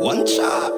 One shot.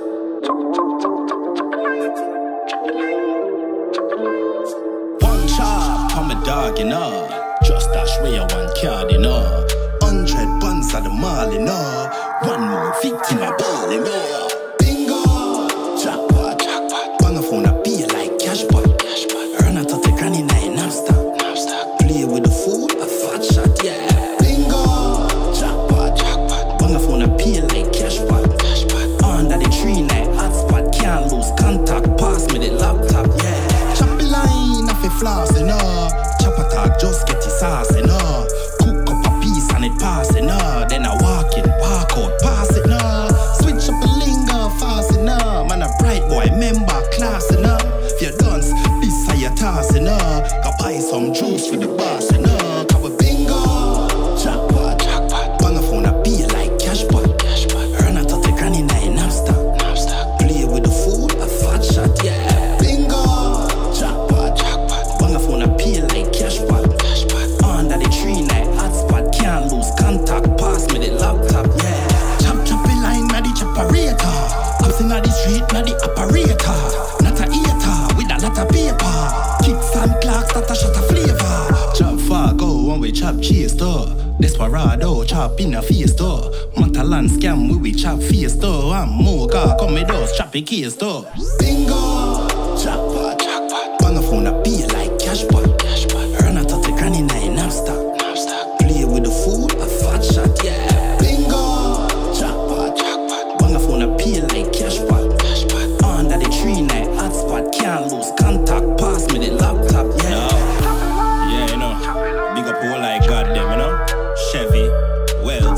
One shot on my dog, you know. Just dash way a one card, you know. 100 buns at the mall, you know. One more victim a ball, you know. Bingo! Jackpot, jackpot. Bang a phone a beer like CHAPPA. Earn a 30 grand in a knapsack. Play with the food, a fat shot, yeah. Bingo! Jackpot, jackpot. Bang a phone a beer like CHAPPA. Under the tree like hotspot. Can't lose contact. Pass me the laptop, yeah. Chop the line off a floss, you know. Chopper talk, just get his sauce, you know. Cook up a piece and it pass, you know. Then I walk in, walk out, pass it, no. Switch up the lingo, fast, you know. Man a bright boy, member class, you know. If you dance, this are your task, you know. Go buy some juice for the boss, you know. Have a bingo, jackpot, jackpot. Bang a phone a beer like CHAPPA. Earn a 30 grand in a knapsack. Play with the food, a fat shot, yeah. Bingo, jackpot, jackpot. Bang a phone a beer like CHAPPA. Under the tree like hotspot. Can't lose contact. Pass me the laptop, yeah. Chop chop the line, na the choperator. House inna the street, na the operator. Not a eater with a lot of paper. Kicks and clocks, that a shot of flavor. Chop far go when we chop cheese though. Desperado, chop in a face though. Matalan scam we chop face though. I'm more car come with us, chop a case though. Bingo, jackpot, jackpot. Bang a phone a beer like CHAPPA. Earn a 30 grand in a knapsack. Play with the food, a fat shot, yeah. Bingo, jackpot, jackpot. Bang a phone a beer like CHAPPA. Under the tree like hotspot. Can't lose contact. Pass me the laptop, yeah. No. Yeah, you know. Big up all like goddamn, you know. Chevy, Wells,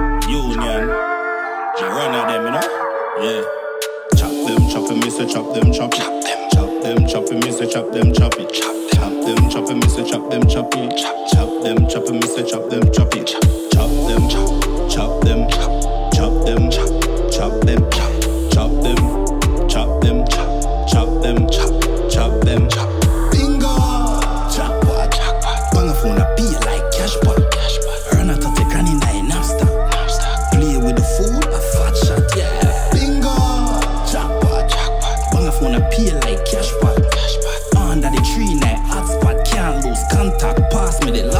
Union, the run of them, you know. Yeah. Chop them, me say chop them, chop it. Chop them, chop it, me say chop them, chop it. Chop them, chop it, me say chop them, chop it. Chop them, chop it, me say chop them, chop it. Chop them, chop them, chop them, chop them, chop them, chop them, chop them, chop them. Bingo, jackpot, jackpot. Bang a phone a beer like CHAPPA. Earn a 30 grand in a knapsack. Play with the food, a fat shot, yeah. Bingo, jackpot, jackpot. Bang a phone a beer like CHAPPA. Under the tree like hotspot. Can't lose contact. Pass me the